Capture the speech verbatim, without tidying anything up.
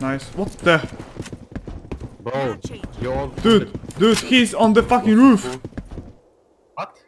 Nice. What the? Bro, you're all Dude, dude, he's on the fucking roof. What?